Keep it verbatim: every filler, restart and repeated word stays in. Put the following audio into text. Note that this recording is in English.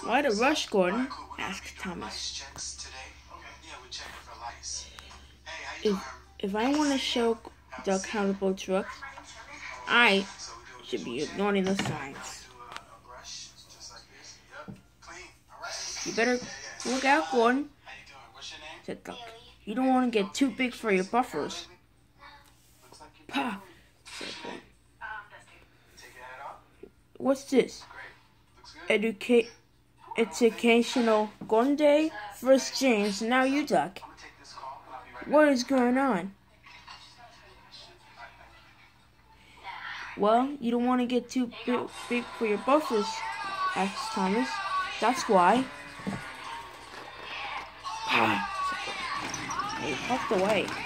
Why the rush, Gordon? Asked Thomas. If, if I want to show the accountable truck, I should be ignoring the signs. You better look out, Gordon, said Duck. You don't want to get too big for your buffers. Pah, said Gordon. What's this? Educate, educational Gordon Day? First James, now you, Duck. What is going on? Well, you don't want to get too big, big for your buffers, asked Thomas. That's why. He puffed away.